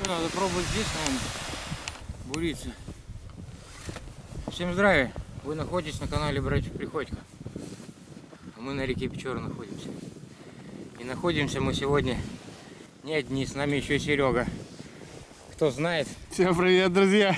Что, надо пробовать здесь, наверное, буриться. Всем здравия! Вы находитесь на канале Братьев Приходько. А мы на реке Печора находимся. И находимся мы сегодня не одни, с нами еще Серега. Кто знает. Всем привет, друзья!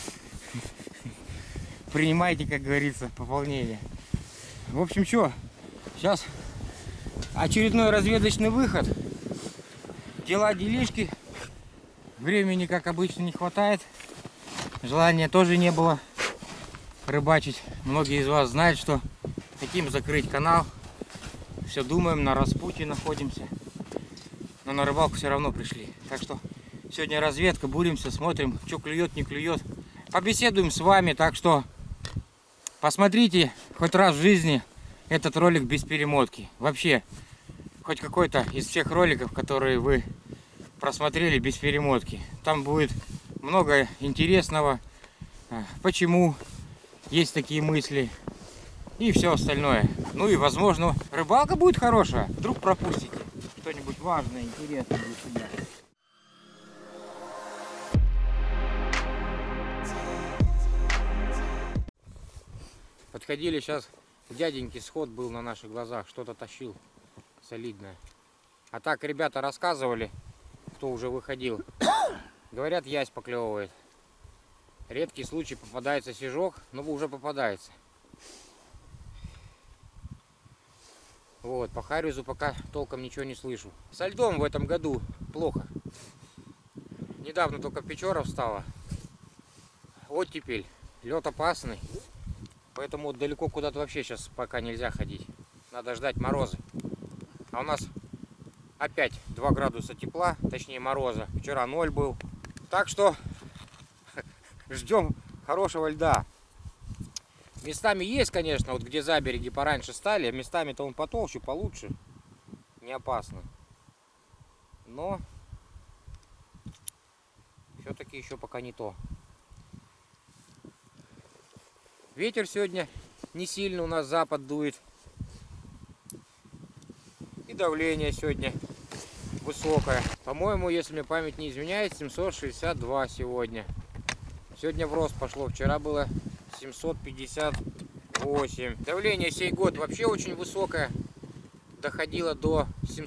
Принимайте, как говорится, пополнение. В общем, что? Сейчас очередной разведочный выход. Дела, делишки. Времени, как обычно, не хватает. Желания тоже не было рыбачить. Многие из вас знают, что хотим закрыть канал. Все думаем, на распутье находимся. Но на рыбалку все равно пришли. Так что сегодня разведка, буримся, смотрим, что клюет, не клюет. Побеседуем с вами, так что посмотрите хоть раз в жизни этот ролик без перемотки. Вообще, хоть какой-то из всех роликов, которые вы просмотрели без перемотки. Там будет много интересного, почему есть такие мысли и все остальное. Ну и возможно рыбалка будет хорошая. Вдруг пропустите что-нибудь важное, интересное для себя. Подходили сейчас, дяденьки сход был на наших глазах, что-то тащил солидное. А так ребята рассказывали, кто уже выходил. Говорят, ясь поклевывает. Редкий случай попадается сижок, но уже попадается. Вот, по харюзу пока толком ничего не слышу. Со льдом в этом году плохо. Недавно только Печора встала. Оттепель, лед опасный. Поэтому вот далеко куда-то вообще сейчас пока нельзя ходить. Надо ждать морозы. А у нас опять 2 градуса тепла, точнее мороза. Вчера 0 был. Так что ждем хорошего льда. Местами есть, конечно, вот где забереги пораньше стали. Местами-то он потолще, получше. Не опасно. Но все-таки еще пока не то. Ветер сегодня не сильно у нас запад дует. И давление сегодня высокое. По-моему, если мне память не изменяет, 762 сегодня. Сегодня в рост пошло. Вчера было 758. Давление сей год вообще очень высокое. Доходило до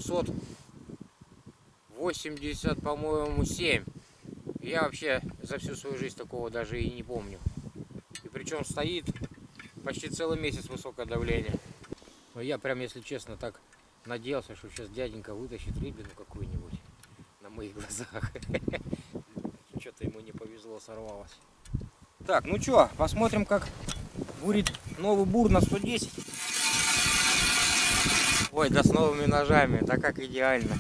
780, по-моему, 7. Я вообще за всю свою жизнь такого даже и не помню. И причем стоит почти целый месяц высокое давление. Но я прям, если честно, так надеялся, что сейчас дяденька вытащит рыбину какую-нибудь на моих глазах. Что-то ему не повезло, сорвалось. Так, ну что, посмотрим, как бурит новый бур на 110. Ой, да с новыми ножами, да как идеально.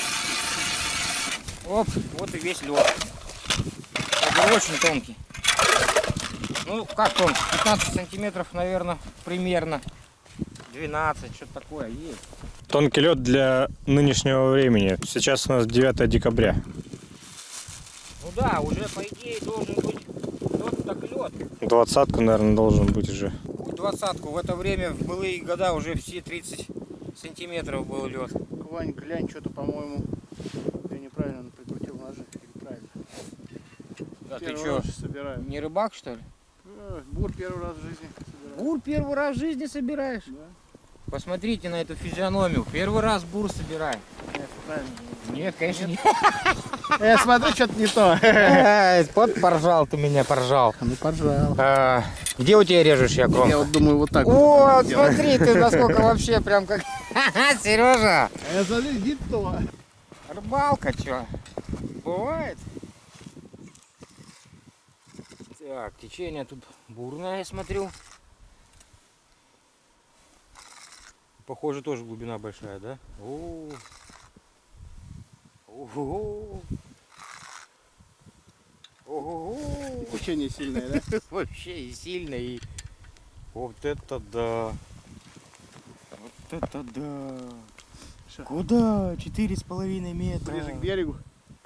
Оп, вот и весь лед. Очень тонкий. Ну, как тонкий? 15 сантиметров, наверное, примерно. 12, что-то такое есть. Тонкий лед для нынешнего времени. Сейчас у нас 9 декабря. Ну да, уже по идее должен быть лед так лед. 20-ку, наверное, должен быть уже. 20-ку. В это время, в былые года, уже все 30 сантиметров был лед. Вань, глянь, что-то, по-моему, я неправильно прикрутил ножи. Или правильно? Да ты Первый что, раз собираю. не рыбак, что ли? Бур первый раз в жизни собираю. Бур первый раз в жизни собираешь? Да. Посмотрите на эту физиономию. Первый раз бур собираем. Нет, правильно. Нет, конечно, нет. Я смотрю, что-то не то. Вот поржал ты меня, поржал. Ну, поржал. Где у тебя режешь я кромку? Я вот думаю, вот так О, вот. смотри ты, насколько вообще прям как... Сережа! Я смотрю, гид-то. Рыбалка, чё? Бывает? Так, течение тут бурное, я смотрю. Похоже, тоже глубина большая, да? Ого! Ого! Течение сильное, да? Вообще и сильно, и... Вот это да! Вот это да! Шо? Куда? 4,5 метра. Ближе к берегу.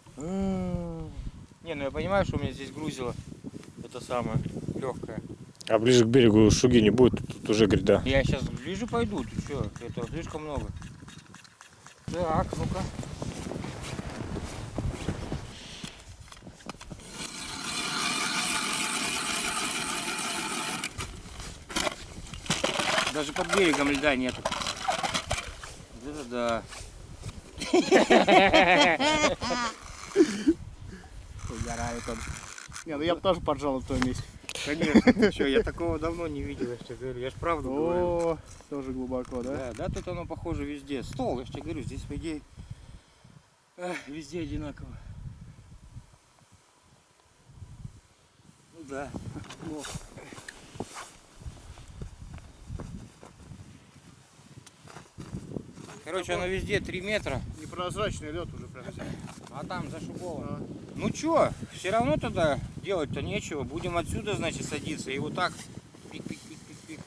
Не, ну я понимаю, что у меня здесь грузило. Это самое легкое. А ближе к берегу шуги не будет, тут уже гряда. Я сейчас ближе пойду, ты что? Это слишком много. Так, ну-ка. Даже под берегом льда нет. Вот это да. Угорает он. Не, ну я бы тоже поджал на твоем месте. Конечно. Что, я такого давно не видел, я же тебе говорю. Я ж правду говорю. О, тоже глубоко, да? Да, да, тут оно похоже везде. Стол, я же тебе говорю, здесь по идее везде одинаково. Ну да. Ну, Короче, оно везде 3 метра, непрозрачный лед уже прям здесь. а там зашибовано. А. Ну чё, все равно тогда делать-то нечего. Будем отсюда, значит, садиться и вот так. Пик-пик-пик-пик-пик.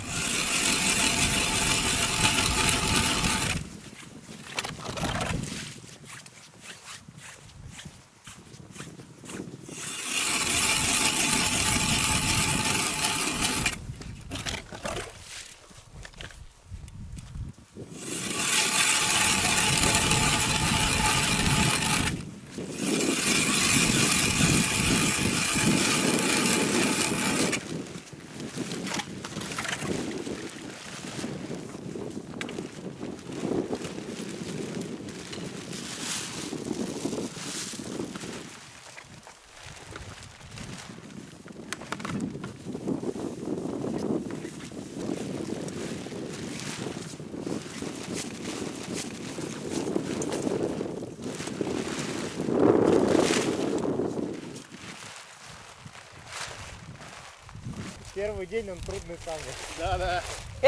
Первый день он трудный самый. Да, да.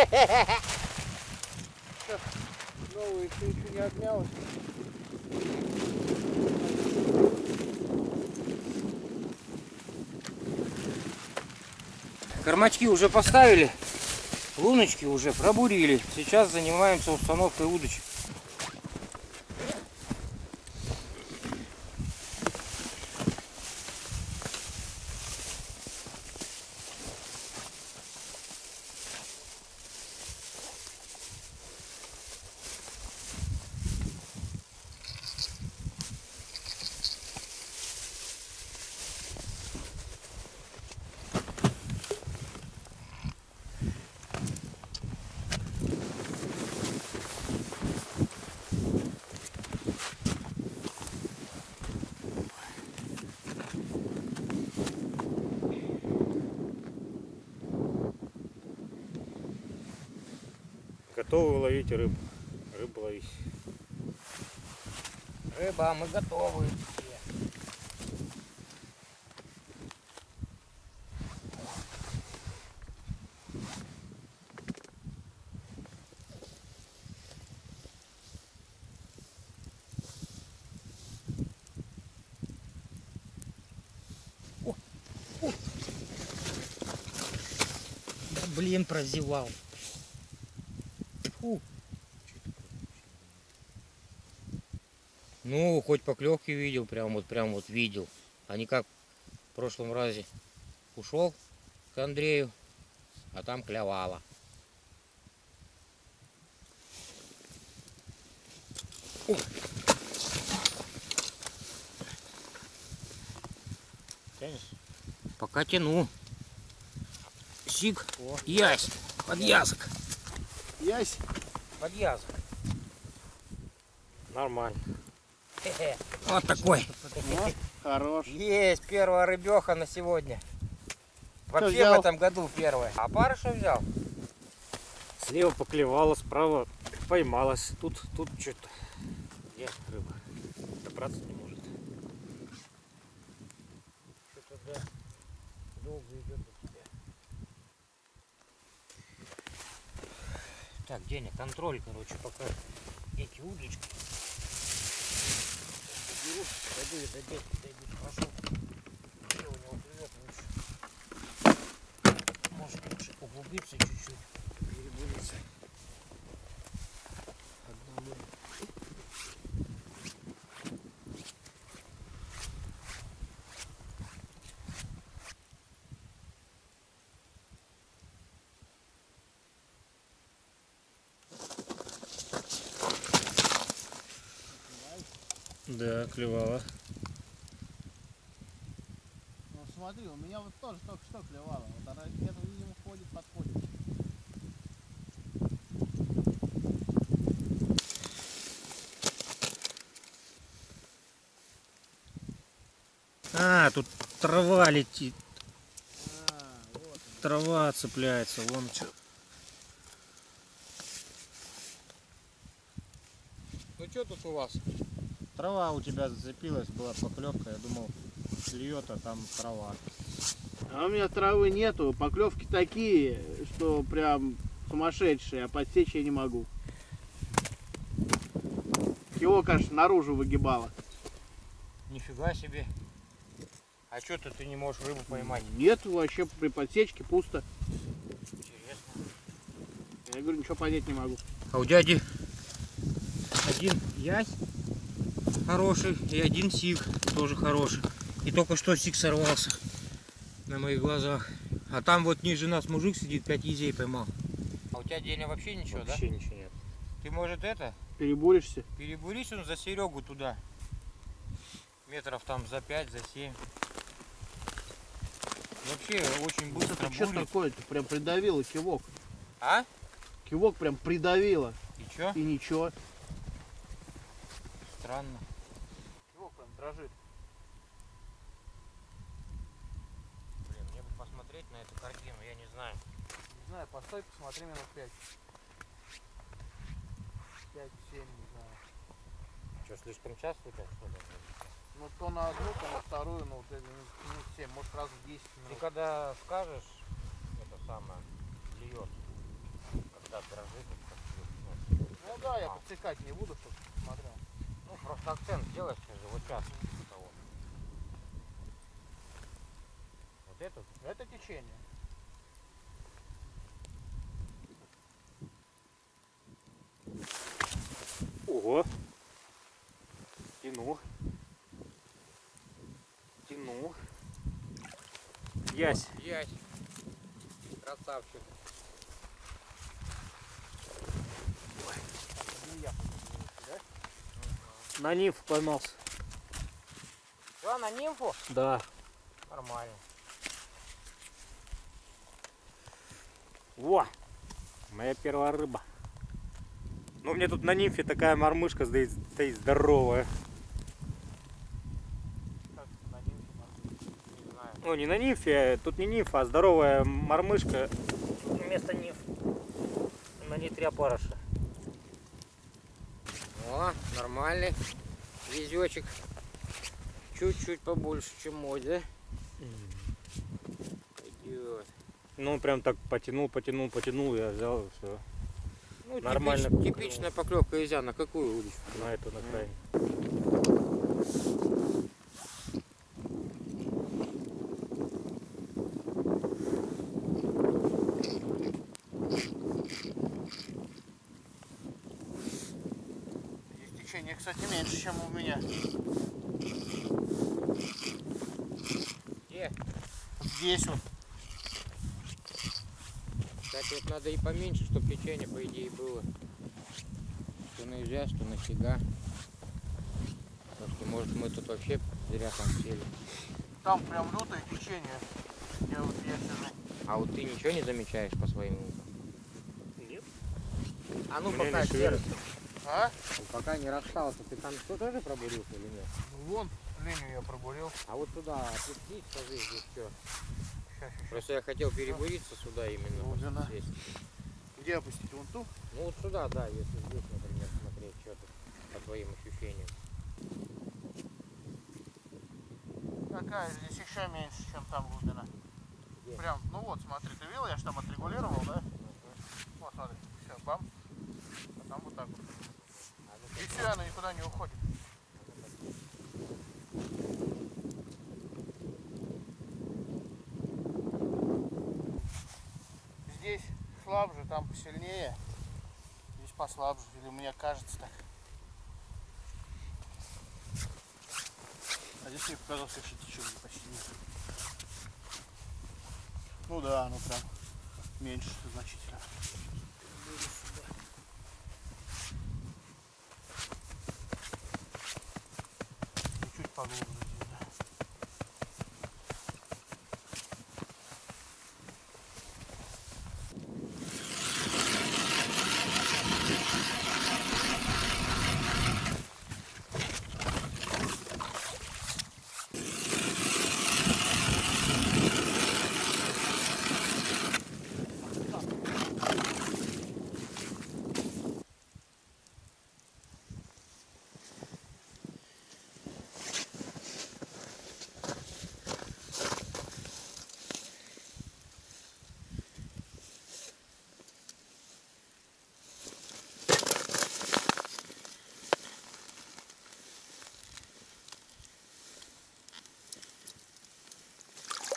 Новый ты еще не отмялась. Кормачки уже поставили, луночки уже пробурили. Сейчас занимаемся установкой удочек. Готовы ловить рыбу. Рыбу ловить. Рыба, мы готовы. Да блин, прозевал. Фу. Ну, хоть поклевки видел, прям вот видел. А не как в прошлом разе ушел к Андрею, а там клевало. О. Тянешь? Пока тяну. Сик, ясь, подъязок. Ясь. Подъязок. Нормально. Вот такой. Ну, хорош. Есть первая рыбеха на сегодня. Вообще в взял? этом году первая. А пара что взял? Слева поклевала, справа поймалась. Тут что-то. Где рыба? Добраться не может. Что-то да, долго идет у тебя. Так, Деня, контроль, короче, пока эти удочки. Беру, дойду, дойду, хорошо. Где у него клюет лучше? Может лучше углубиться чуть-чуть, перебуриться. Одному. Да, клевала. Ну смотри, у меня вот тоже только что клевало. Вот она где-то, видимо, ходит, подходит. А, тут трава летит. Трава цепляется, вон что. Ну что тут у вас? Трава у тебя зацепилась, была поклевка, я думал, льет, а там трава. А у меня травы нету, поклевки такие, что прям сумасшедшие, а подсечь я не могу. Его, конечно, наружу выгибало. Нифига себе. А что ты не можешь рыбу поймать? Нет, вообще при подсечке пусто. Интересно. Я говорю, ничего понять не могу. А у дяди один ясь хороший и один сиг тоже хороший. И только что сиг сорвался на моих глазах. А там вот ниже нас мужик сидит, 5 езей поймал. А у тебя, Деня, вообще ничего, Вообще ничего нет. Ты, может, это, Перебуришься? перебурись он за Серегу туда. Метров там за 5, за 7. Вообще очень быстро Это что бурит. такое-то? Прям придавило кивок. А? Кивок прям придавило. И чё? И ничего. Странно. Кивок прям дрожит. Блин, мне бы посмотреть на эту картину, я не знаю. Не знаю, постой, посмотри минут 5. 5-7, не знаю. Что, слишком часто у тебя что-то? Ну то на одну, то на вторую, ну вот это минут 7, может раз в 10 Ты минут. когда скажешь, это самое, льет, когда дрожит, Ну да, я подсекать не буду, чтобы смотрел. ну просто акцент сделай, скажи, вот сейчас. Вот. Вот это? Это течение. Ого. Тяну. Тяну. Ясь. Ясь. Красавчик. На нимф поймался. Что, на нимфу? Да. Нормально. Во! Моя первая рыба. Ну, у меня тут на нимфе такая мормышка стоит здоровая. Как на нимфе, Не знаю. Ну, не на нимфе, тут не нимфа, а здоровая мормышка. Вместо нимф на ней 3 опарыша. О, нормальный везечек. Чуть-чуть побольше, чем мой, да? Пойдет. Ну, прям так потянул, я взял и все. Ну, Нормально. Типичная поклевка езя. На какую удочку? На эту, на крайне. Здесь течение, кстати, меньше, чем у меня. Где? Здесь вот. Кстати, вот надо и поменьше, чтобы течение, по идее, было. Что на езя, что на фига. Потому что, может, мы тут вообще зря там сели. Там прям лютое течение. Где вот я сижу. А вот ты ничего не замечаешь по своим лукам? Нет. А ну У меня пока не серый. А? Пока не расстался, ты там что, тоже пробурился или нет? Вон, линию я пробурил. А вот туда опустись, скажи, здесь все. Сейчас. Просто я хотел перебуриться сюда именно. Глубина. Здесь. Где опустить? Вон ту? Ну вот сюда, да, если здесь, например, смотреть, что тут по твоим ощущениям. Такая здесь еще меньше, чем там глубина. Где? Прям, ну вот, смотри, ты видел, я же там отрегулировал, да? Вот, смотри, все, бам. А там вот так вот. А ну И все, она никуда не уходит. Здесь слабже, там посильнее. Здесь послабже, или мне кажется так. А здесь мне показалось, что течение почти нет. Ну да, оно прям меньше значительно. Чуть поглубже здесь, да.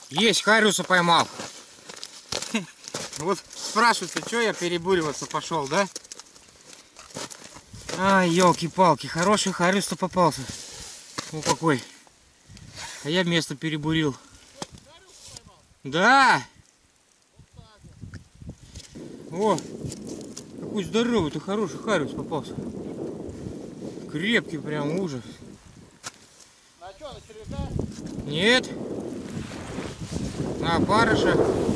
Есть, хариуса поймал. Вот спрашивается, что я перебуриваться пошел, да? А, елки-палки, хороший хариус-то попался. Ну какой. А я место перебурил. Да! О, какой здоровый-то хороший хариус попался. Крепкий прям, ужас. На что, на червяка? Нет. На опарыша.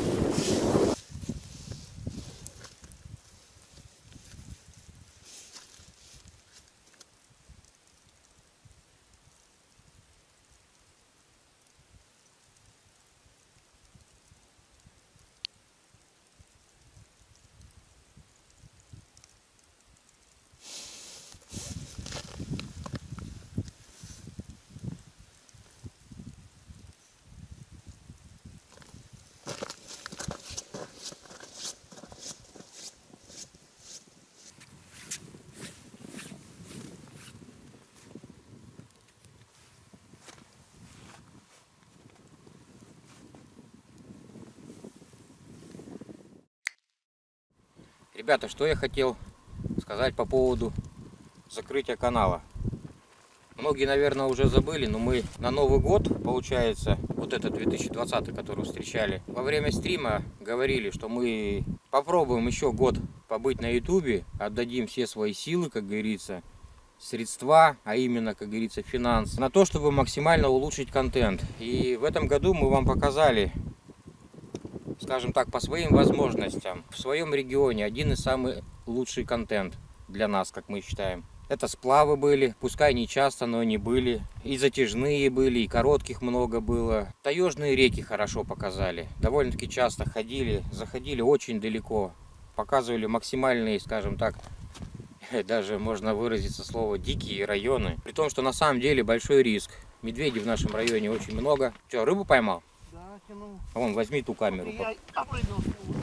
Ребята, что я хотел сказать по поводу закрытия канала. Многие, наверное, уже забыли, но мы на Новый год, получается, вот этот 2020, который встречали, во время стрима говорили, что мы попробуем еще год побыть на ютубе, отдадим все свои силы, как говорится, средства, а именно, как говорится, финансы, на то, чтобы максимально улучшить контент. И в этом году мы вам показали, скажем так, по своим возможностям, в своем регионе один из самых лучших контент для нас, как мы считаем. Это сплавы были, пускай не часто, но они были. И затяжные были, и коротких много было. Таежные реки хорошо показали. Довольно-таки часто ходили, заходили очень далеко. Показывали максимальные, скажем так, даже можно выразиться слово дикие районы. При том, что на самом деле большой риск. Медведей в нашем районе очень много. Что, рыбу поймал? Да, тянул. Вон, возьми ту камеру. Я опрыгнул.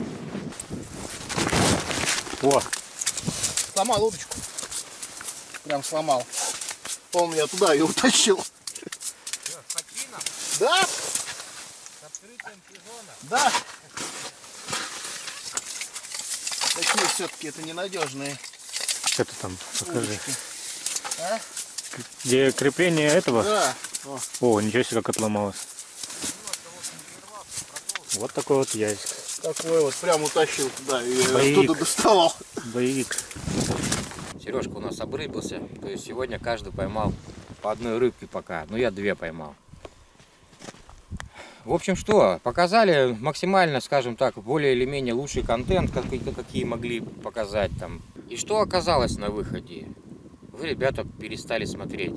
О, Сломал удочку. Прям сломал. Он меня туда и утащил. С почином? Да? С открытием сезона? Да. Такие все-таки это ненадежные. что ты там, покажи. удочки. А? Где крепление этого? Да. О, ничего себе, как отломалось. Вот такой вот ящик. Такой вот прям утащил туда и Боевик. оттуда доставал. Боевик. Сережка у нас обрыбился, то есть сегодня каждый поймал по одной рыбке пока, но я две поймал. В общем, что, показали максимально, скажем так, более или менее лучший контент, какие могли показать там. И что оказалось на выходе? Вы, ребята, перестали смотреть.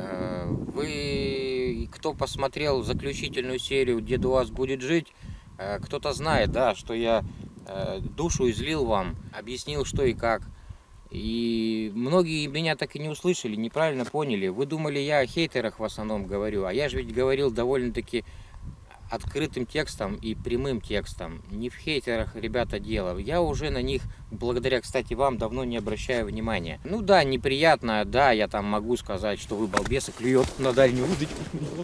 Вы, кто посмотрел заключительную серию «Дед у вас будет жить», кто-то знает, да, что я душу излил вам, объяснил, что и как. И многие меня так и не услышали, неправильно поняли. Вы думали, я о хейтерах в основном говорю, а я же ведь говорил довольно-таки открытым текстом и прямым текстом. Не в хейтерах, ребята, дело. Я уже на них, благодаря, кстати, вам, давно не обращаю внимания. Ну да, неприятно, да, я там могу сказать, что вы балбесы, клюет на дальнюю удочку.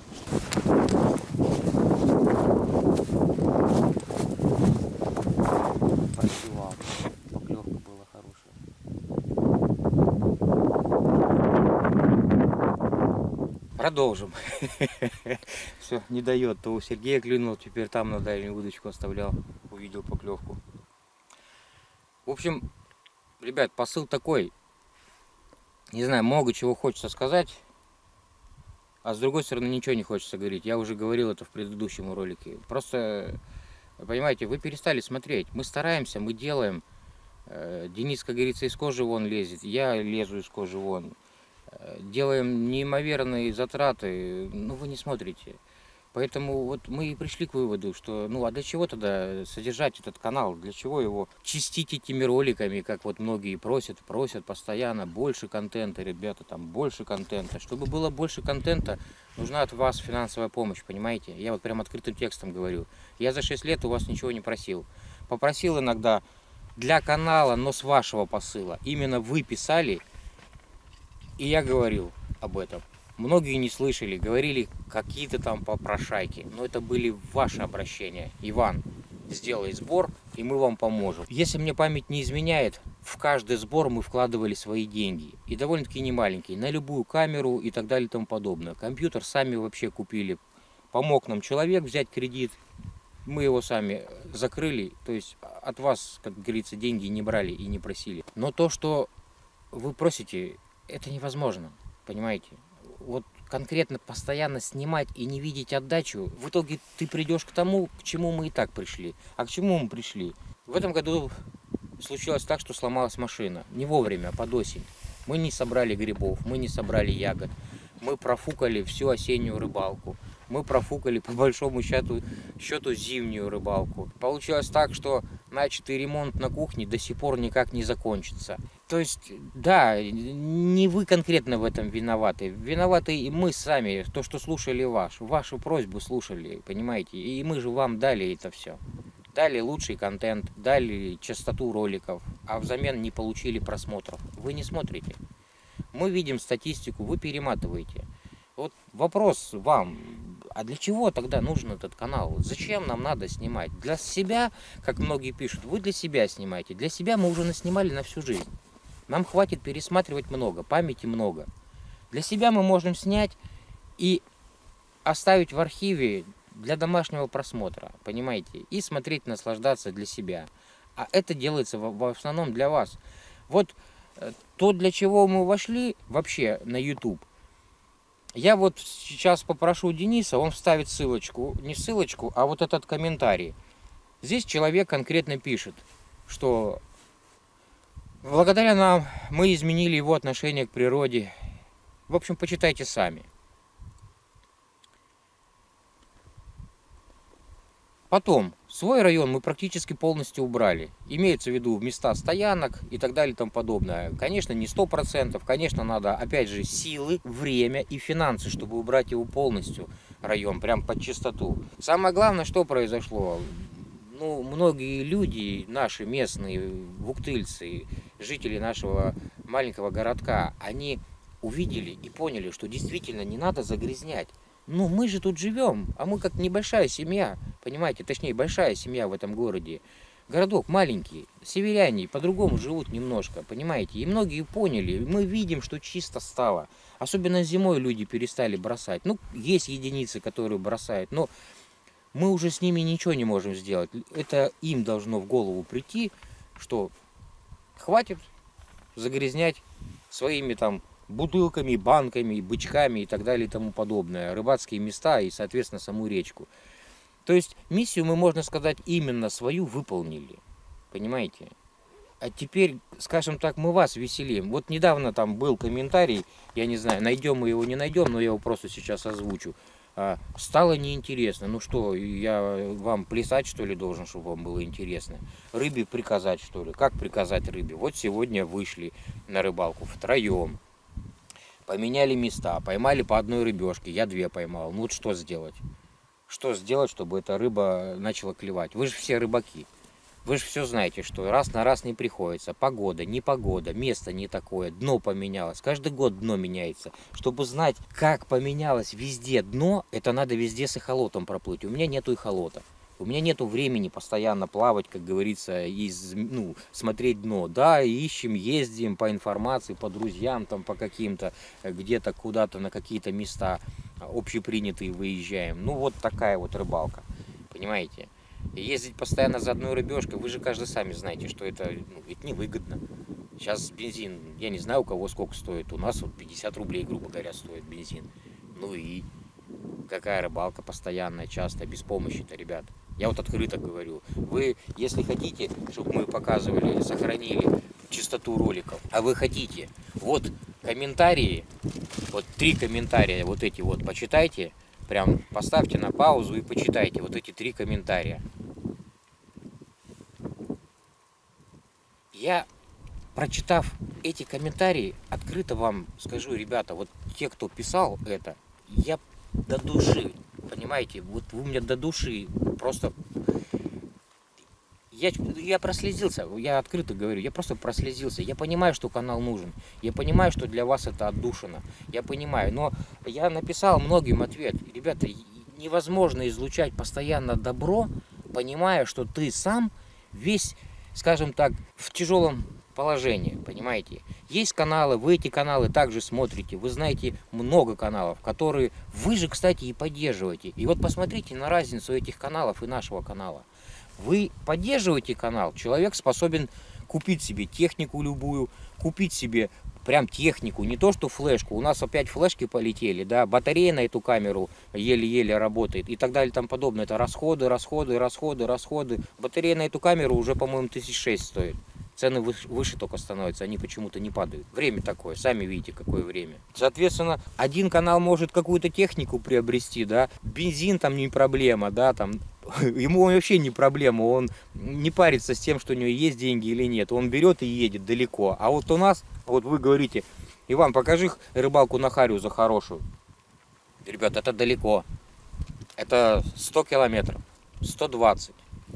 Спасибо, поклевка была хорошая. Продолжим. Все, не дает. То у Сергея клюнул, теперь там на дальнюю удочку оставлял. Увидел поклевку. В общем, ребят, посыл такой. Не знаю, много чего хочется сказать. А с другой стороны, ничего не хочется говорить. Я уже говорил это в предыдущем ролике. Просто, понимаете, вы перестали смотреть. Мы стараемся, мы делаем. Денис, как говорится, из кожи вон лезет. Я лезу из кожи вон. Делаем неимоверные затраты, но вы не смотрите. Поэтому вот мы и пришли к выводу, что ну а для чего тогда содержать этот канал? Для чего его чистить этими роликами, как вот многие просят постоянно больше контента, ребята, там больше контента. Чтобы было больше контента, нужна от вас финансовая помощь, понимаете? Я вот прям открытым текстом говорю. Я за 6 лет у вас ничего не просил. Попросил иногда для канала, но с вашего посыла. Именно вы писали. И я говорил об этом. Многие не слышали, говорили какие-то там попрошайки. Но это были ваши обращения. Иван, сделай сбор, и мы вам поможем. Если мне память не изменяет, в каждый сбор мы вкладывали свои деньги. И довольно-таки немаленькие. На любую камеру и так далее и тому подобное. Компьютер сами вообще купили. Помог нам человек взять кредит. Мы его сами закрыли. То есть от вас, как говорится, деньги не брали и не просили. Но то, что вы просите, это невозможно. Понимаете? Вот конкретно постоянно снимать и не видеть отдачу, в итоге ты придешь к тому, к чему мы и так пришли. А к чему мы пришли? В этом году случилось так, что сломалась машина. Не вовремя, под осень. Мы не собрали грибов, мы не собрали ягод. Мы профукали всю осеннюю рыбалку. Мы профукали, по большому счету, зимнюю рыбалку. Получилось так, что начатый ремонт на кухне до сих пор никак не закончится. То есть, да, не вы конкретно в этом виноваты. Виноваты и мы сами, то, что слушали вашу просьбу слушали, понимаете? И мы же вам дали это все. Дали лучший контент, дали частоту роликов, а взамен не получили просмотров. Вы не смотрите. Мы видим статистику, вы перематываете. Вот вопрос вам, а для чего тогда нужен этот канал? Зачем нам надо снимать? Для себя, как многие пишут, вы для себя снимаете. Для себя мы уже наснимали на всю жизнь. Нам хватит пересматривать много, памяти много. Для себя мы можем снять и оставить в архиве для домашнего просмотра, понимаете? И смотреть, наслаждаться для себя. А это делается в основном для вас. Вот то, для чего мы вошли вообще на YouTube. Я вот сейчас попрошу Дениса, он вставит ссылочку, не ссылочку, а вот этот комментарий. Здесь человек конкретно пишет, что благодаря нам мы изменили его отношение к природе. В общем, почитайте сами. Потом, свой район мы практически полностью убрали. Имеется в виду места стоянок и так далее и тому подобное. Конечно, не 100%. Конечно, надо, опять же, силы, время и финансы, чтобы убрать его полностью, район, прям под чистоту. Самое главное, что произошло. Ну, многие люди, наши местные вуктыльцы, жители нашего маленького городка, они увидели и поняли, что действительно не надо загрязнять. Ну, мы же тут живем, а мы как небольшая семья, понимаете, точнее, большая семья в этом городе. Городок маленький, северяне по-другому живут немножко, понимаете, и многие поняли, мы видим, что чисто стало. Особенно зимой люди перестали бросать. Ну, есть единицы, которые бросают, но мы уже с ними ничего не можем сделать. Это им должно в голову прийти, что хватит загрязнять своими там бутылками, банками, бычками и так далее и тому подобное. Рыбацкие места и, соответственно, саму речку. То есть миссию мы, можно сказать, именно свою выполнили. Понимаете? А теперь, скажем так, мы вас веселим. Вот недавно там был комментарий, я не знаю, найдем мы его, не найдем, но я его просто сейчас озвучу. Стало неинтересно. Ну что, я вам плясать, что ли, должен, чтобы вам было интересно? Рыбе приказать, что ли? Как приказать рыбе? Вот сегодня вышли на рыбалку втроем. Поменяли места, поймали по одной рыбешке, я 2 поймал. Ну вот что сделать? Что сделать, чтобы эта рыба начала клевать? Вы же все рыбаки. Вы же все знаете, что раз на раз не приходится. Погода, непогода, место не такое, дно поменялось. Каждый год дно меняется. Чтобы знать, как поменялось везде дно, это надо везде с эхолотом проплыть. У меня нету эхолота. У меня нету времени постоянно плавать, как говорится, и смотреть дно. Да, ищем, ездим по информации, по друзьям, там, по каким-то, где-то куда-то на какие-то места общепринятые выезжаем. Ну, вот такая вот рыбалка, понимаете? Ездить постоянно за одной рыбешкой, вы же каждый сами знаете, что это невыгодно. Сейчас бензин, я не знаю, у кого сколько стоит, у нас вот 50 рублей, грубо говоря, стоит бензин. Ну и какая рыбалка постоянная, часто, без помощи-то, ребят. Я вот открыто говорю. Вы, если хотите, чтобы мы показывали, сохранили чистоту роликов, а вы хотите, вот комментарии, вот 3 комментария, вот эти вот, почитайте, прям поставьте на паузу и почитайте вот эти 3 комментария. Я, прочитав эти комментарии, открыто вам скажу, ребята, вот те, кто писал это, я до души, понимаете, вот вы мне до души просто... Я прослезился, я открыто говорю, я просто прослезился. Я понимаю, что канал нужен, я понимаю, что для вас это отдушина, я понимаю, но я написал многим ответ. Ребята, невозможно излучать постоянно добро, понимая, что ты сам весь, скажем так, в тяжелом положении, понимаете? Есть каналы, вы эти каналы также смотрите, вы знаете много каналов, которые вы же, кстати, и поддерживаете. И вот посмотрите на разницу этих каналов и нашего канала. Вы поддерживаете канал, человек способен купить себе технику любую, купить себе прям технику, не то что флешку. У нас опять флешки полетели, да, батарея на эту камеру еле-еле работает и так далее и тому подобное. Это расходы. Батарея на эту камеру уже, по-моему, 1006 стоит. Цены выше только становятся, они почему-то не падают. Время такое, сами видите, какое время. Соответственно, один канал может какую-то технику приобрести, да, бензин там не проблема, да, там, ему вообще не проблема, он не парится с тем, что у него есть деньги или нет, он берет и едет далеко. А вот у нас, вот вы говорите, Иван, покажи рыбалку на Хариуза хорошую. Ребят, это далеко, это 100 километров, 120,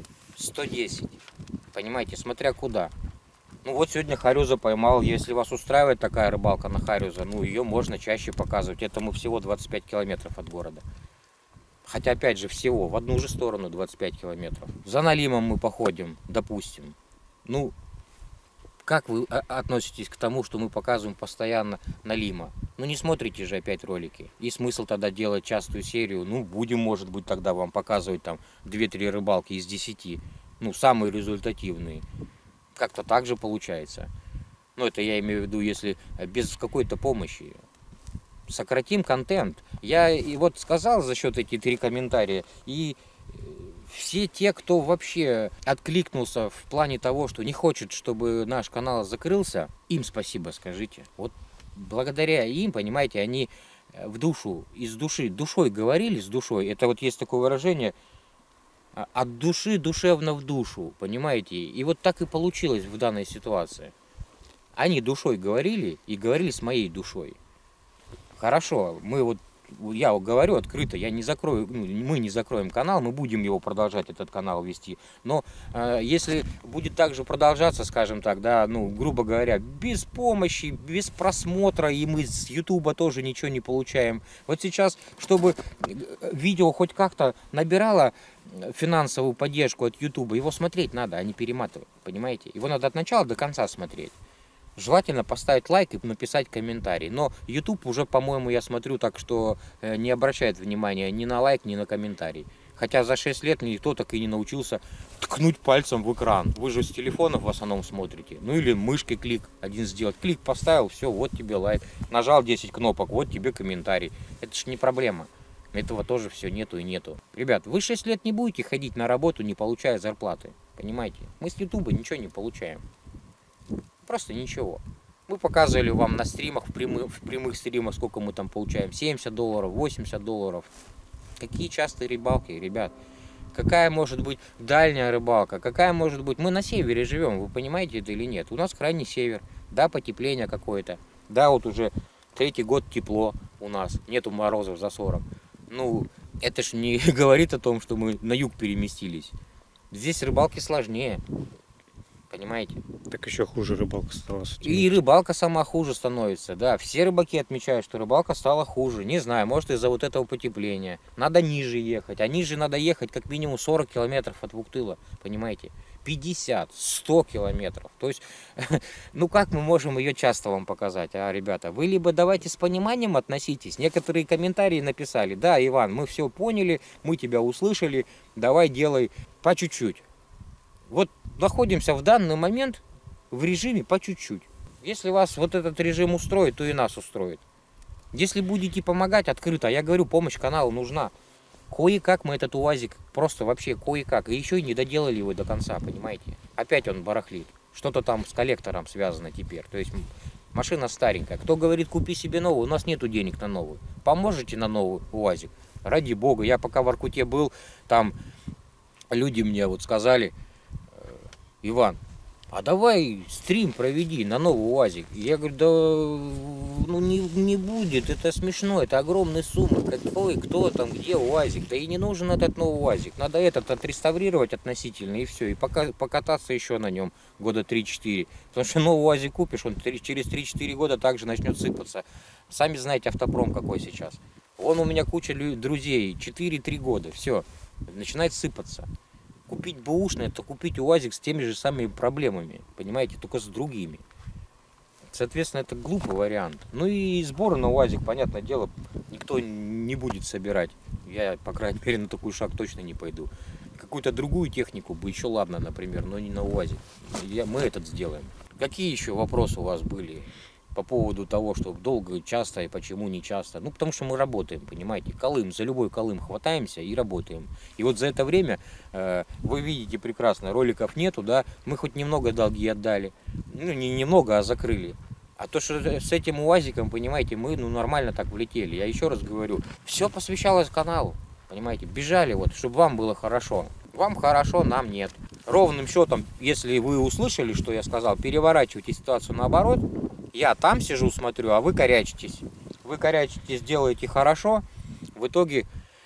110, понимаете, смотря куда. Ну вот сегодня Хариуза поймал, если вас устраивает такая рыбалка на Хариуза, ну ее можно чаще показывать, это мы всего 25 километров от города. Хотя опять же всего, в одну же сторону 25 километров. За налимом мы походим, допустим. Ну, как вы относитесь к тому, что мы показываем постоянно налима? Ну не смотрите же опять ролики. И смысл тогда делать частую серию, ну будем, может быть, тогда вам показывать там 2-3 рыбалки из 10. Ну, самые результативные. Как-то так же получается. Ну, это я имею в виду, если без какой-то помощи. Сократим контент. Я и вот сказал за счет этих 3 комментария. И все те, кто вообще откликнулся в плане того, что не хочет, чтобы наш канал закрылся, им спасибо скажите. Вот благодаря им, понимаете, они в душу, из души, душой говорили, с душой. Это вот есть такое выражение – от души душевно в душу, понимаете? И вот так и получилось в данной ситуации. Они душой говорили и говорили с моей душой. Хорошо, я говорю открыто, я не закрою, мы не закроем канал, мы будем его продолжать, этот канал вести. Но если будет также продолжаться, скажем так, да, ну, грубо говоря, без помощи, без просмотра, и мы с Ютуба тоже ничего не получаем. Вот сейчас, чтобы видео хоть как-то набирало финансовую поддержку от Ютуба, его смотреть надо, а не перематывать, понимаете? Его надо от начала до конца смотреть. Желательно поставить лайк и написать комментарий. Но YouTube уже, по-моему, я смотрю так, что не обращает внимания ни на лайк, ни на комментарий. Хотя за 6 лет никто так и не научился ткнуть пальцем в экран. Вы же с телефонов в основном смотрите. Ну или мышкой клик один сделать. Клик поставил, все, вот тебе лайк. Нажал 10 кнопок, вот тебе комментарий. Это ж не проблема. Этого тоже все нету и нету. Ребят, вы 6 лет не будете ходить на работу, не получая зарплаты. Понимаете? Мы с YouTube ничего не получаем. Просто ничего. Мы показывали вам на стримах, в прямых стримах, сколько мы там получаем. $70, $80. Какие частые рыбалки, ребят. Какая может быть дальняя рыбалка? Какая может быть... Мы на севере живем, вы понимаете это или нет? У нас крайний север. Да, потепление какое-то. Да, вот уже 3-й год тепло у нас. Нету морозов за 40. Ну, это ж не говорит о том, что мы на юг переместились. Здесь рыбалки сложнее. Понимаете? Так еще хуже рыбалка стала. И рыбалка сама хуже становится. Да, все рыбаки отмечают, что рыбалка стала хуже. Не знаю, может из-за вот этого потепления. Надо ниже ехать. А ниже надо ехать как минимум 40 километров от Вуктыла. Понимаете? 50, 100 километров. То есть, ну как мы можем ее часто вам показать, а, ребята? Вы либо давайте с пониманием относитесь. Некоторые комментарии написали: да, Иван, мы все поняли, мы тебя услышали, давай делай по чуть-чуть. Вот находимся в данный момент в режиме по чуть-чуть. Если вас вот этот режим устроит, то и нас устроит. Если будете помогать открыто, я говорю, помощь каналу нужна. Кое-как мы этот УАЗик, просто вообще кое-как. И еще и не доделали его до конца, понимаете? Опять он барахлит. Что-то там с коллектором связано теперь. То есть машина старенькая. Кто говорит, купи себе новую, у нас нету денег на новую. Поможете на новый УАЗик? Ради бога. Я пока в Воркуте был, там люди мне вот сказали: Иван, а давай стрим проведи на новый УАЗик. Я говорю, да ну не будет, это смешно, это огромные суммы. Какой, кто там, где УАЗик? Да и не нужен этот новый УАЗик. Надо этот отреставрировать относительно, и все. И покататься еще на нем года 3-4. Потому что новый УАЗик купишь, он через 3-4 года также начнет сыпаться. Сами знаете, автопром какой сейчас. Вон у меня куча друзей, 4-3 года, все, начинает сыпаться. Купить бэушный, это купить УАЗик с теми же самыми проблемами, понимаете, только с другими. Соответственно, это глупый вариант. Ну и сборы на УАЗик, понятное дело, никто не будет собирать. Я, по крайней мере, на такой шаг точно не пойду. Какую-то другую технику бы еще ладно, например, но не на УАЗик. Мы этот сделаем. Какие еще вопросы у вас были по поводу того, что долго, часто и почему не часто? Ну, потому что мы работаем, понимаете. Колым, за любой колым хватаемся и работаем. И вот за это время, вы видите прекрасно, роликов нету, да, мы хоть немного долги отдали. Ну, не немного, а закрыли. А то, что с этим УАЗиком, понимаете, мы нормально так влетели. Я еще раз говорю, все посвящалось каналу, понимаете. Бежали вот, чтобы вам было хорошо. Вам хорошо, нам нет. Ровным счетом, если вы услышали, что я сказал, переворачивайте ситуацию наоборот. Я там сижу, смотрю, а вы корячитесь. Вы корячитесь, делаете хорошо, в итоге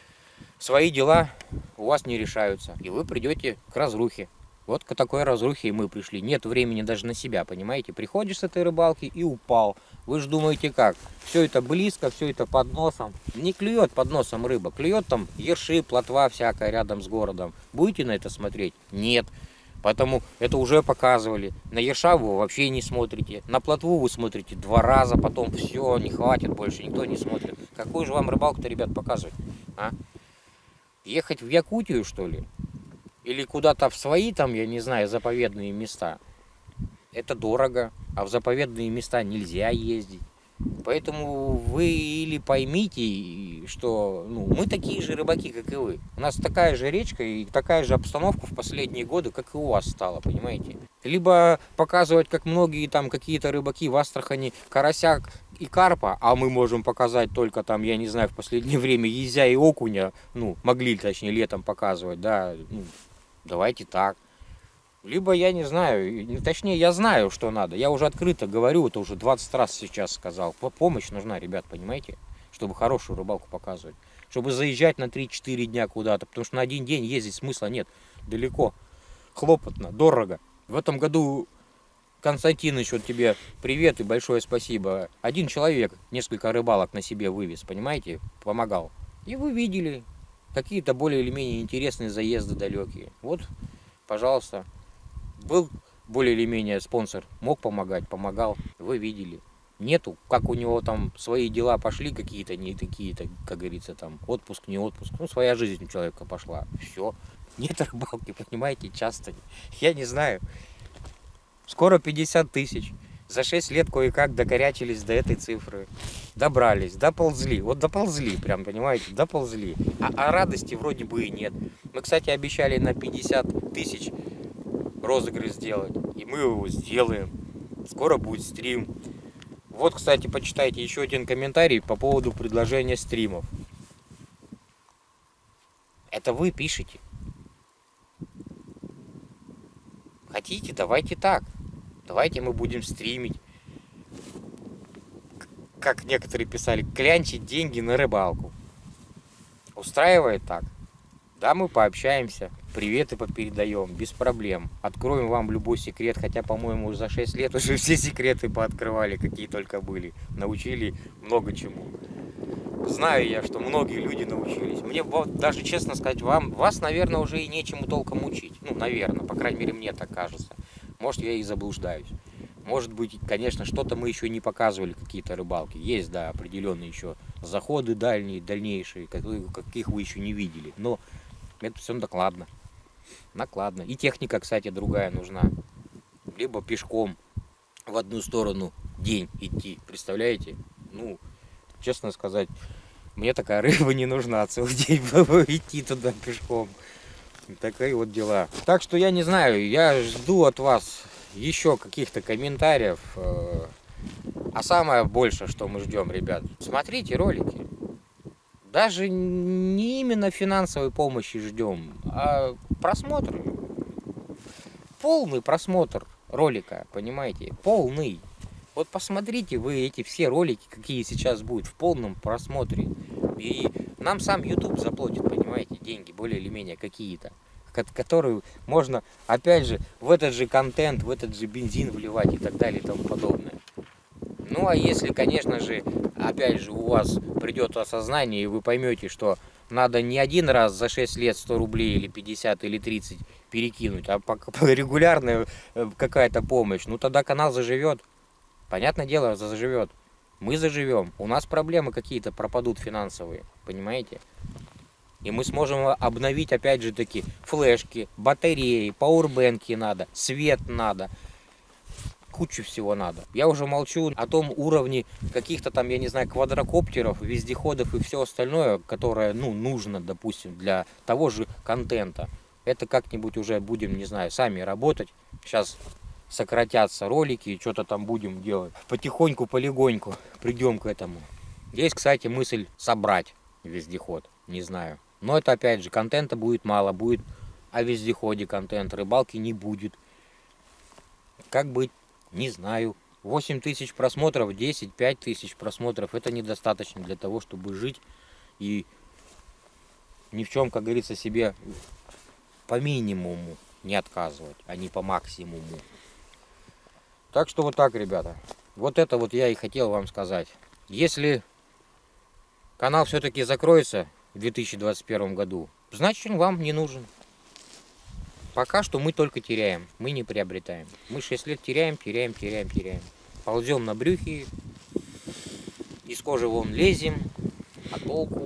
свои дела у вас не решаются. И вы придете к разрухе. Вот к такой разрухе и мы пришли. Нет времени даже на себя, понимаете? Приходишь с этой рыбалки и упал. Вы же думаете как? Все это близко, все это под носом. Не клюет под носом рыба. Клюет там ерши, плотва всякая рядом с городом. Будете на это смотреть? Нет. Поэтому это уже показывали. На ерша вы вообще не смотрите. На плотву вы смотрите 2 раза, потом все, не хватит больше, никто не смотрит. Какую же вам рыбалку-то, ребят, показывать? А? Ехать в Якутию, что ли? Или куда-то в свои, там, я не знаю, заповедные места? Это дорого, а в заповедные места нельзя ездить. Поэтому вы или поймите, что мы такие же рыбаки, как и вы. У нас такая же речка и такая же обстановка в последние годы, как и у вас стала, понимаете? Либо показывать, как многие там какие-то рыбаки в Астрахани карасяк и карпа, а мы можем показать только там, я не знаю, в последнее время езя и окуня, могли, точнее, летом показывать, да, давайте так. Либо я не знаю, точнее я знаю, что надо. Я уже открыто говорю, это уже 20 раз сейчас сказал. Помощь нужна, ребят, понимаете? Чтобы хорошую рыбалку показывать. Чтобы заезжать на 3-4 дня куда-то. Потому что на один день ездить смысла нет. Далеко, хлопотно, дорого. В этом году, Константиныч, вот тебе привет и большое спасибо. Один человек несколько рыбалок на себе вывез, понимаете? Помогал. И вы видели какие-то более или менее интересные заезды далекие. Вот, пожалуйста. Был более или менее спонсор, мог помогать, помогал, вы видели. Нету, как у него там свои дела пошли какие-то, не такие-то, как говорится, там, отпуск, не отпуск. Своя жизнь у человека пошла, все. Нет рыбалки, понимаете, часто. Я не знаю. Скоро 50 тысяч. За 6 лет кое-как докорячились до этой цифры. Добрались, доползли. Вот доползли, прям, понимаете, доползли. А радости вроде бы и нет. Мы, кстати, обещали на 50 тысяч розыгрыш сделать. И мы его сделаем. Скоро будет стрим. Вот, кстати, почитайте еще один комментарий по поводу предложения стримов. Это вы пишете. Хотите, давайте так. Давайте мы будем стримить. Как некоторые писали, клянчить деньги на рыбалку. Устраивает так? Да, мы пообщаемся. Приветы попередаем, без проблем. Откроем вам любой секрет, хотя, по-моему, за 6 лет уже все секреты пооткрывали, какие только были. Научили много чему. Знаю я, что многие люди научились. Мне даже, честно сказать, вас, наверное, уже и нечему толком учить. Наверное, по крайней мере, мне так кажется. Может, я и заблуждаюсь. Может быть, конечно, что-то мы еще не показывали, какие-то рыбалки. Есть, да, определенные еще заходы дальнейшие, каких вы еще не видели. Но это все накладно. Накладно. И техника, кстати, другая нужна. Либо пешком в одну сторону день идти. Представляете? Честно сказать, мне такая рыба не нужна. Целый день идти туда пешком. Такие вот дела. Так что я не знаю, я жду от вас еще каких-то комментариев. А самое большее, что мы ждем, ребят, смотрите ролики. Даже не именно финансовой помощи ждем, а просмотр. Полный просмотр ролика, понимаете? Полный. Вот посмотрите вы эти все ролики, какие сейчас будут, в полном просмотре. И нам сам YouTube заплатит, понимаете, деньги более или менее какие-то, которые можно, опять же, в этот же контент, в этот же бензин вливать и так далее и тому подобное. Ну а если, конечно же, опять же, у вас придет осознание и вы поймете, что надо не один раз за 6 лет 100 рублей или 50 или 30 перекинуть, а регулярная какая-то помощь, ну тогда канал заживет. Понятное дело, заживет. Мы заживем. У нас проблемы какие-то пропадут финансовые, понимаете? И мы сможем обновить, опять же таки, флешки, батареи, пауэрбэнки надо, свет надо. Кучу всего надо. Я уже молчу о том уровне каких-то там, я не знаю, квадрокоптеров, вездеходов и все остальное, которое, ну, нужно, допустим, для того же контента. Это как-нибудь уже будем, не знаю, сами работать. Сейчас сократятся ролики, что-то там будем делать. Потихоньку, полегоньку придем к этому. Есть, кстати, мысль собрать вездеход, не знаю. Но это, опять же, контента будет мало, будет о вездеходе контент, рыбалки не будет. Как быть? Не знаю. 8 тысяч просмотров, 10, 5 тысяч просмотров, это недостаточно для того, чтобы жить и ни в чем, как говорится, себе по минимуму не отказывать, а не по максимуму. Так что вот так, ребята. Вот это вот я и хотел вам сказать. Если канал все-таки закроется в 2021 году, значит, он вам не нужен. Пока что мы только теряем, мы не приобретаем. Мы 6 лет теряем. Ползем на брюхе, из кожи вон лезем, а толку,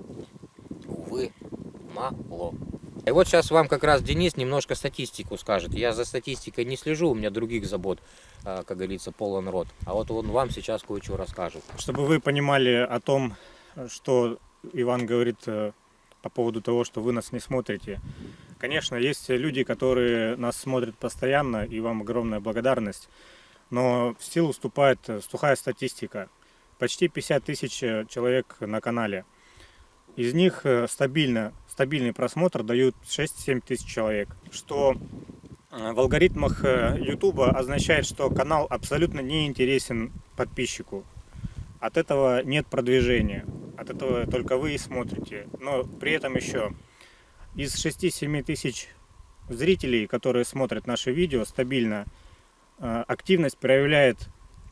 увы, мало. И вот сейчас вам как раз Денис немножко статистику скажет. Я за статистикой не слежу, у меня других забот, как говорится, полон рот. А вот он вам сейчас кое-что расскажет. Чтобы вы понимали о том, что Иван говорит по поводу того, что вы нас не смотрите. Конечно, есть люди, которые нас смотрят постоянно, и вам огромная благодарность. Но в силу вступает сухая статистика. Почти 50 тысяч человек на канале. Из них стабильный просмотр дают 6-7 тысяч человек. Что в алгоритмах YouTube означает, что канал абсолютно не интересен подписчику. От этого нет продвижения. От этого только вы и смотрите. Но при этом еще из 6-7 тысяч зрителей, которые смотрят наши видео стабильно, активность проявляет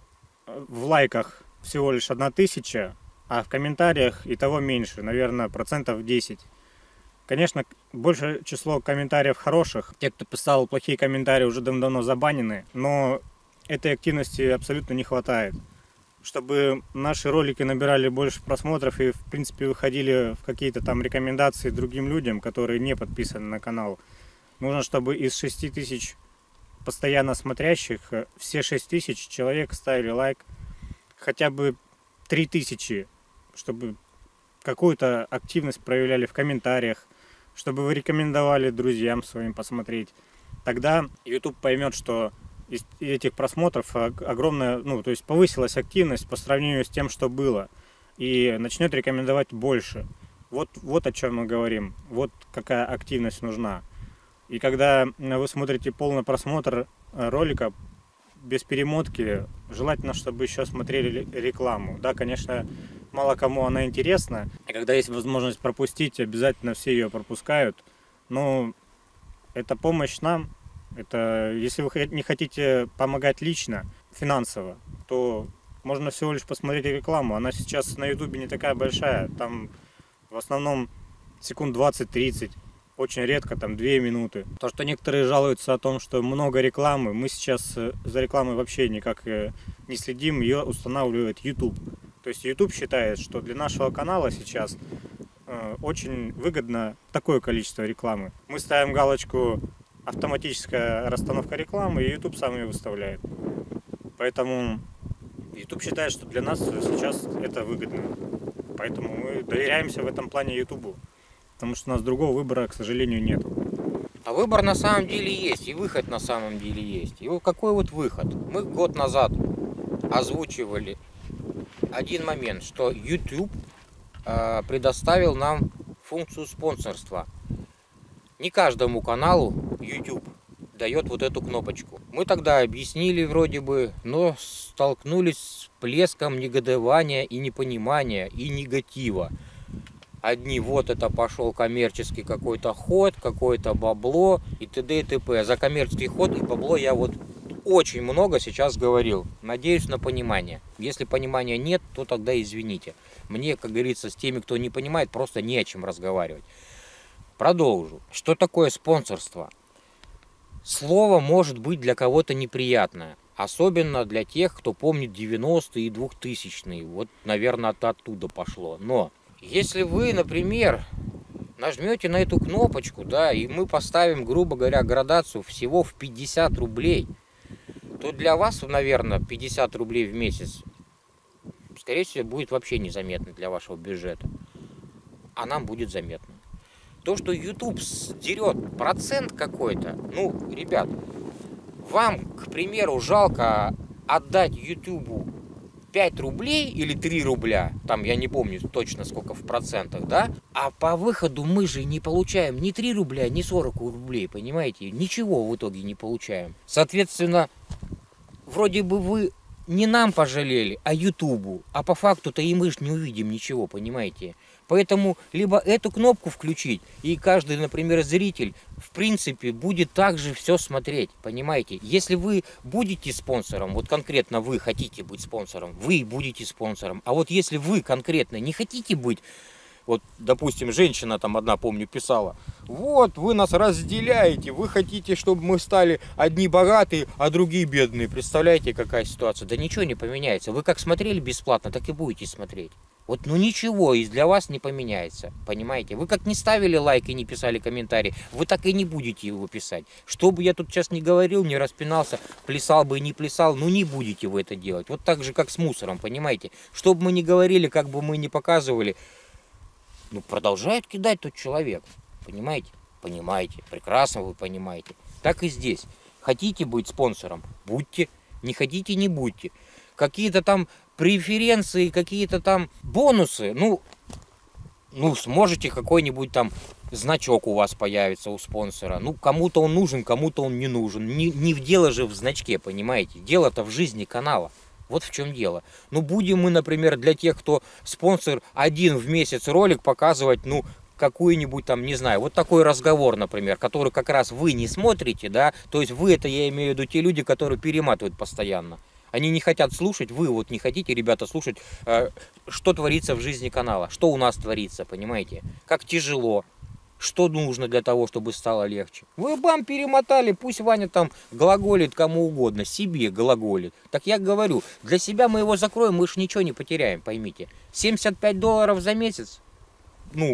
в лайках всего лишь 1000, а в комментариях и того меньше, наверное, 10%. Конечно, большее число комментариев хороших. Те, кто писал плохие комментарии, уже давно забанены, но этой активности абсолютно не хватает. Чтобы наши ролики набирали больше просмотров и, в принципе, выходили в какие-то там рекомендации другим людям, которые не подписаны на канал, нужно, чтобы из 6 тысяч постоянно смотрящих, все 6 тысяч человек ставили лайк, хотя бы 3000, чтобы какую-то активность проявляли в комментариях, чтобы вы рекомендовали друзьям своим посмотреть. Тогда YouTube поймет, что из этих просмотров огромная, то есть повысилась активность по сравнению с тем, что было, и начнет рекомендовать больше. Вот о чем мы говорим, вот какая активность нужна. И когда вы смотрите полный просмотр ролика без перемотки, желательно, чтобы еще смотрели рекламу. Да, конечно, мало кому она интересна. И когда есть возможность пропустить, обязательно все ее пропускают. Но это помощь нам. Это, если вы не хотите помогать лично, финансово, то можно всего лишь посмотреть рекламу. Она сейчас на YouTube не такая большая. Там в основном секунд 20-30. Очень редко, там 2 минуты. То, что некоторые жалуются о том, что много рекламы, мы сейчас за рекламой вообще никак не следим, ее устанавливает YouTube. То есть YouTube считает, что для нашего канала сейчас очень выгодно такое количество рекламы. Мы ставим галочку «Автоматическая расстановка рекламы», и YouTube сам ее выставляет. Поэтому YouTube считает, что для нас сейчас это выгодно. Поэтому мы доверяемся в этом плане YouTube. Потому что у нас другого выбора, к сожалению, нет. А выбор на самом деле есть, и выход на самом деле есть. И вот какой вот выход? Мы год назад озвучивали один момент, что YouTube предоставил нам функцию спонсорства. Не каждому каналу YouTube дает вот эту кнопочку. Мы тогда объяснили вроде бы, но столкнулись с плеском негодования и непонимания и негатива. Одни, вот это пошел коммерческий какой-то ход, какое-то бабло и т.д. и т.п. За коммерческий ход и бабло я вот очень много сейчас говорил. Надеюсь на понимание. Если понимания нет, то тогда извините. Мне, как говорится, с теми, кто не понимает, просто не о чем разговаривать. Продолжу. Что такое спонсорство? Слово может быть для кого-то неприятное. Особенно для тех, кто помнит 90-е и 2000-е. Вот, наверное, оттуда пошло. Но если вы, например, нажмете на эту кнопочку, да, и мы поставим, грубо говоря, градацию всего в 50 рублей, то для вас, наверное, 50 рублей в месяц, скорее всего, будет вообще незаметно для вашего бюджета. А нам будет заметно. То, что YouTube дерет процент какой-то, ну, ребят, вам, к примеру, жалко отдать YouTube 5 рублей или 3 рубля, там я не помню точно сколько в процентах, да, а по выходу мы же не получаем ни 3 рубля, ни 40 рублей, понимаете, ничего в итоге не получаем. Соответственно, вроде бы вы не нам пожалели, а Ютубу, а по факту-то и мы же не увидим ничего, понимаете. Поэтому либо эту кнопку включить, и каждый, например, зритель, в принципе, будет также все смотреть, понимаете. Если вы будете спонсором, вот конкретно вы хотите быть спонсором, вы будете спонсором. А вот если вы конкретно не хотите быть, вот, допустим, женщина там одна, помню, писала, вот, вы нас разделяете, вы хотите, чтобы мы стали одни богатые, а другие бедные. Представляете, какая ситуация? Да ничего не поменяется. Вы как смотрели бесплатно, так и будете смотреть. Вот, ну ничего для вас не поменяется, понимаете? Вы как не ставили лайк и не писали комментарий, вы так и не будете его писать. Что бы я тут сейчас не говорил, не распинался, плясал бы и не плясал, ну не будете вы это делать. Вот так же, как с мусором, понимаете? Что бы мы ни говорили, как бы мы ни показывали, ну продолжает кидать тот человек, понимаете? Понимаете, прекрасно вы понимаете. Так и здесь. Хотите быть спонсором? Будьте. Не хотите, не будьте. Какие-то там преференции, какие-то там бонусы, ну сможете, какой-нибудь там значок у вас появится у спонсора. Ну, кому-то он нужен, кому-то он не нужен. Не в дело же в значке, понимаете? Дело-то в жизни канала. Вот в чем дело. Ну, будем мы, например, для тех, кто спонсор, один в месяц ролик показывать, ну, какую-нибудь там, не знаю, вот такой разговор, например, который как раз вы не смотрите, да, то есть вы, это я имею в виду те люди, которые перематывают постоянно. Они не хотят слушать, вы вот не хотите, ребята, слушать, что творится в жизни канала, что у нас творится, понимаете? Как тяжело, что нужно для того, чтобы стало легче. Вы бам перемотали, пусть Ваня там глаголит кому угодно, себе глаголит. Так я говорю, для себя мы его закроем, мы же ничего не потеряем, поймите. $75 за месяц, ну,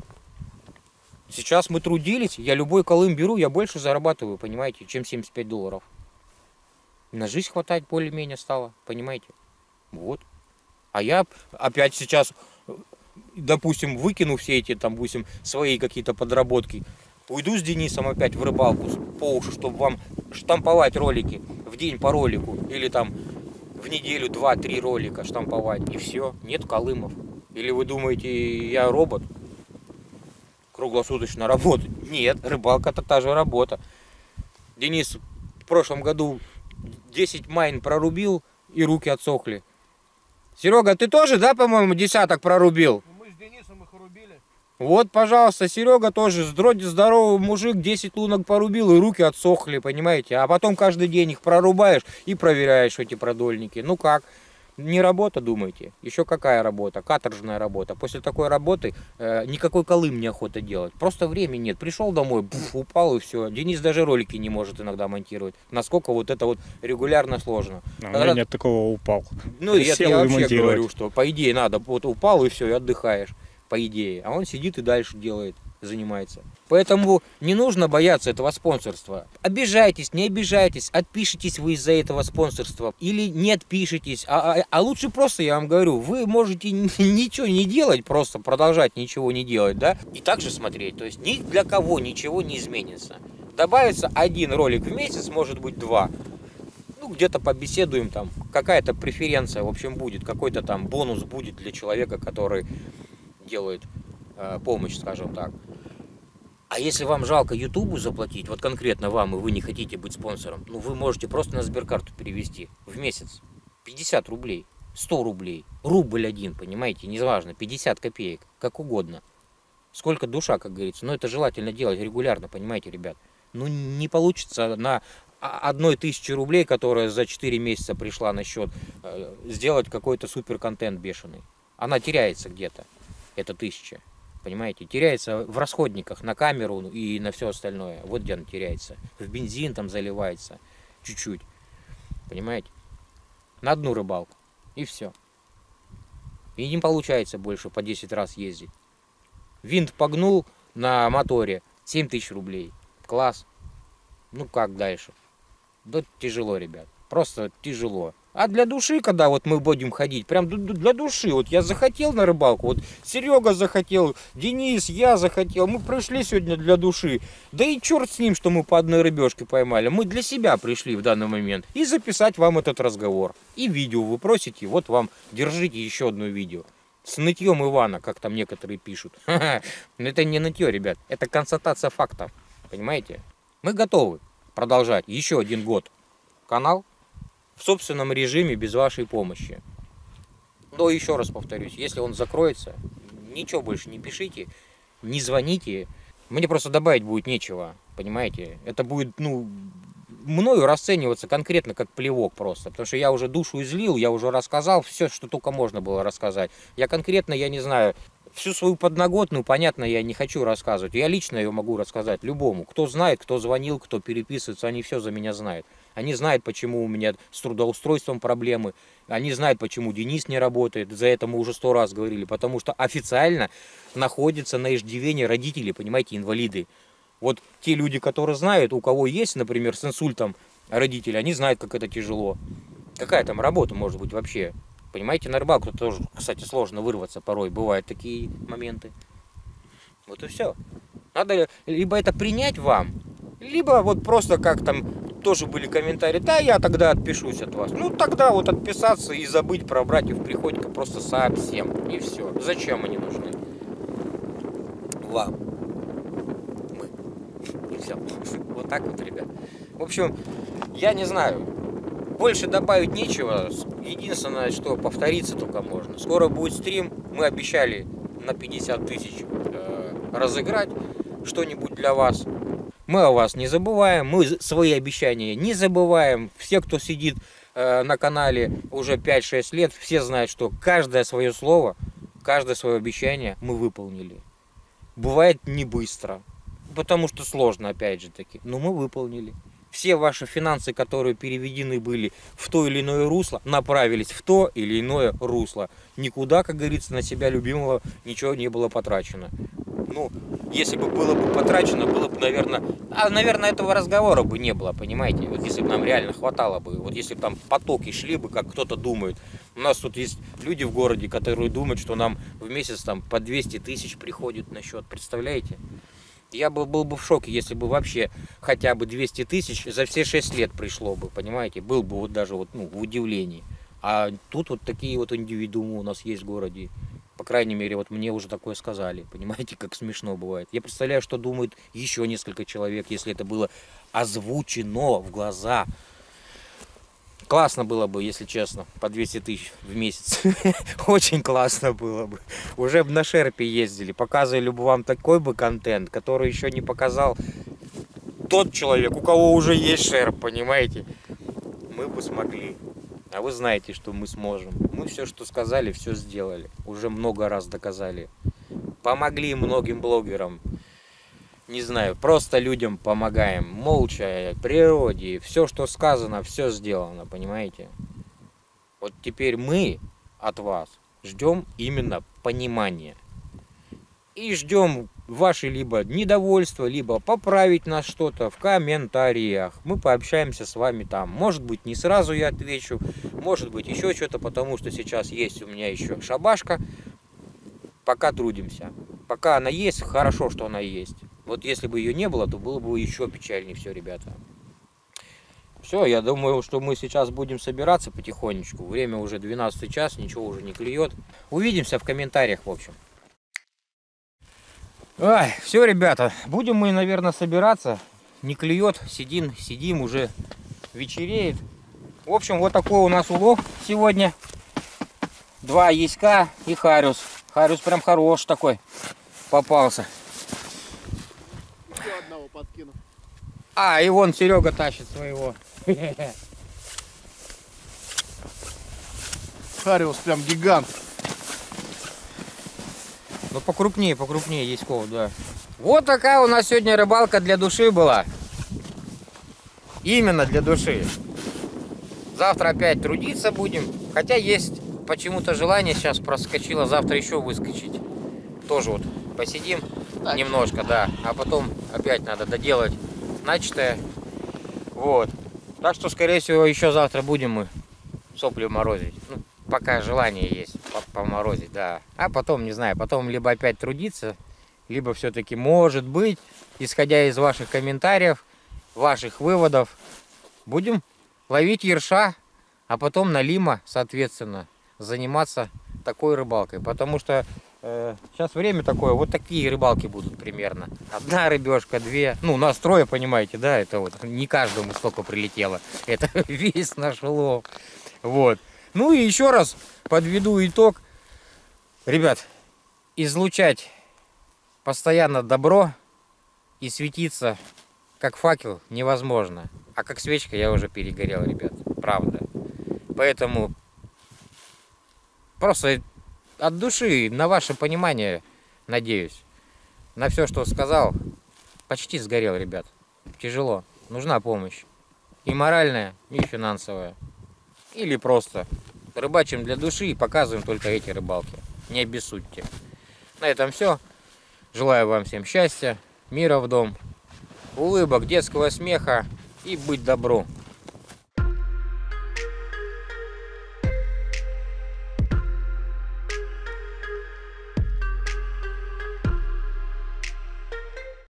сейчас мы трудились, я любой колым беру, я больше зарабатываю, понимаете, чем $75. На жизнь хватать более-менее стало, понимаете? Вот. А я опять сейчас, допустим, выкину все эти, там, допустим, свои какие-то подработки, уйду с Денисом опять в рыбалку по уши, чтобы вам штамповать ролики в день по ролику, или там в неделю 2-3 ролика штамповать, и все, нет колымов. Или вы думаете, я робот? Круглосуточно работать? Нет, рыбалка это та же работа. Денис в прошлом году 10 майн прорубил и руки отсохли. Серега, ты тоже, да, по-моему, десяток прорубил? Мы с Денисом их рубили. Вот, пожалуйста, Серега тоже, здоровый мужик, 10 лунок порубил и руки отсохли, понимаете? А потом каждый день их прорубаешь и проверяешь эти продольники. Ну как? Не работа, думаете? Еще какая работа? Каторжная работа. После такой работы никакой колым неохота делать. Просто времени нет. Пришел домой, упал и все. Денис даже ролики не может иногда монтировать. Насколько вот это вот регулярно сложно. У меня нет такого упал. Ну, я вообще говорю, что по идее надо. Вот упал и все, и отдыхаешь. По идее. А он сидит и дальше делает, занимается. Поэтому не нужно бояться этого спонсорства. Обижайтесь, не обижайтесь, отпишитесь вы из-за этого спонсорства или не отпишитесь. А лучше просто, я вам говорю, вы можете ничего не делать, просто продолжать ничего не делать, да, и также смотреть. То есть ни для кого ничего не изменится. Добавится один ролик в месяц, может быть 2. Ну, где-то побеседуем там, какая-то преференция, в общем, будет, какой-то там бонус будет для человека, который делает помощь, скажем так. А если вам жалко Ютубу заплатить, вот конкретно вам, и вы не хотите быть спонсором, ну вы можете просто на Сберкарту перевести в месяц 50 рублей, 100 рублей, рубль один, понимаете, неважно, 50 копеек, как угодно. Сколько душа, как говорится, но это желательно делать регулярно, понимаете, ребят. Ну не получится на 1000 рублей, которая за 4 месяца пришла на счет, сделать какой-то супер контент бешеный. Она теряется где-то, эта 1000. Понимаете, теряется в расходниках на камеру и на все остальное. Вот где она теряется. В бензин там заливается чуть-чуть. Понимаете? На одну рыбалку. И все. И не получается больше по 10 раз ездить. Винт погнул на моторе 7000 рублей. Класс. Ну как дальше? Да тяжело, ребят. Просто тяжело. А для души, когда вот мы будем ходить, прям для души, вот я захотел на рыбалку, вот Серега захотел, Денис, я захотел, мы пришли сегодня для души. Да и черт с ним, что мы по одной рыбешке поймали. Мы для себя пришли в данный момент. И записать вам этот разговор. И видео вы просите, вот вам, держите еще одно видео. С нытьем Ивана, как там некоторые пишут. Это не нытье, ребят, это констатация фактов. Понимаете? Мы готовы продолжать еще 1 год канал в собственном режиме без вашей помощи. Но еще раз повторюсь, если он закроется, ничего больше не пишите, не звоните. Мне просто добавить будет нечего, понимаете? Это будет, мною расцениваться конкретно как плевок просто. Потому что я уже душу излил, я уже рассказал все, что только можно было рассказать. Я конкретно, я не знаю, всю свою подноготную, понятно, я не хочу рассказывать. Я лично ее могу рассказать любому. Кто знает, кто звонил, кто переписывается, они все за меня знают. Они знают, почему у меня с трудоустройством проблемы. Они знают, почему Денис не работает. За это мы уже 100 раз говорили. Потому что официально находятся на иждивении родители, понимаете, инвалиды. Вот те люди, которые знают, у кого есть, например, с инсультом родители, они знают, как это тяжело. Какая там работа может быть вообще? Понимаете, на рыбалку тоже, кстати, сложно вырваться порой. Бывают такие моменты. Вот и все. Надо либо это принять вам, либо вот просто как там тоже были комментарии, да, я тогда отпишусь от вас. Ну, тогда вот отписаться и забыть про братьев Приходько просто совсем. И все. Зачем они нужны? Вам. Мы. И все. Вот так вот, ребят. В общем, я не знаю. Больше добавить нечего. Единственное, что повториться только можно. Скоро будет стрим. Мы обещали на 50 000 разыграть что-нибудь для вас. Мы о вас не забываем, мы свои обещания не забываем. Все, кто сидит на канале уже 5-6 лет, все знают, что каждое свое слово, каждое свое обещание мы выполнили. Бывает не быстро, потому что сложно, опять же таки, но мы выполнили. Все ваши финансы, которые переведены были в то или иное русло, направились в то или иное русло. Никуда, как говорится, на себя любимого ничего не было потрачено. Ну, если бы было бы потрачено, было бы, наверное, этого разговора бы не было, понимаете? Вот если бы нам реально хватало бы, вот если бы там потоки шли бы, как кто-то думает. У нас тут есть люди в городе, которые думают, что нам в месяц там по 200 000 приходит на счет, представляете? Я был бы в шоке, если бы вообще хотя бы 200 000 за все 6 лет пришло бы, понимаете? Был бы вот даже в удивлении. А тут вот такие вот индивидуумы у нас есть в городе. По крайней мере, вот мне уже такое сказали. Понимаете, как смешно бывает. Я представляю, что думают еще несколько человек, если это было озвучено в глаза. Классно было бы, если честно, по 200 000 в месяц. Очень классно было бы. Уже бы на шерпе ездили, показывали бы вам такой бы контент, который еще не показал тот человек, у кого уже есть шерп, понимаете? Мы бы смогли. А вы знаете, что мы сможем. Мы все, что сказали, все сделали. Уже много раз доказали. Помогли многим блогерам. Не знаю, просто людям помогаем. Молча, природе. Все, что сказано, все сделано, понимаете? Вот теперь мы от вас ждем именно понимания. И ждем ваше либо недовольство, либо поправить нас что-то в комментариях. Мы пообщаемся с вами там. Может быть, не сразу я отвечу, может быть, еще что-то, потому что сейчас есть у меня еще шабашка. Пока трудимся. Пока она есть, хорошо, что она есть. Вот если бы ее не было, то было бы еще печальнее все, ребята. Все, я думаю, что мы сейчас будем собираться потихонечку. Время уже 12 час, ничего уже не клюет. Увидимся в комментариях, в общем. Ой, все, ребята, будем мы, наверное, собираться. Не клюет, сидим, уже вечереет. В общем, вот такой у нас улов сегодня. 2 яська и хариус. Хариус прям хорош такой попался. Еще одного подкину. А, и вон Серега тащит своего. Хариус прям гигант. Ну покрупнее яськов, да. Вот такая у нас сегодня рыбалка для души была. Именно для души. Завтра опять трудиться будем. Хотя есть почему-то желание сейчас проскочило завтра еще выскочить. Тоже вот посидим Так. немножко, да. А потом опять надо доделать начатое. Вот. Так что, скорее всего, еще завтра будем мы сопли морозить. Ну, пока желание есть поморозить, да. А потом, не знаю, потом либо опять трудиться, либо все-таки, может быть, исходя из ваших комментариев, ваших выводов, будем ловить ерша, а потом налима, соответственно, заниматься такой рыбалкой. Потому что сейчас время такое, вот такие рыбалки будут примерно. 1 рыбешка, 2. Ну, нас 3, понимаете, да, это вот не каждому столько прилетело. Это весь наш улов. Вот. Ну и еще раз подведу итог. Ребят, излучать постоянно добро и светиться как факел невозможно. А как свечка я уже перегорел, ребят. Правда. Поэтому просто от души, на ваше понимание, надеюсь. На все, что сказал, почти сгорел, ребят. Тяжело. Нужна помощь. И моральная, и финансовая. Или просто рыбачим для души и показываем только эти рыбалки. Не обессудьте. На этом все. Желаю вам всем счастья, мира в дом, улыбок, детского смеха и быть добру.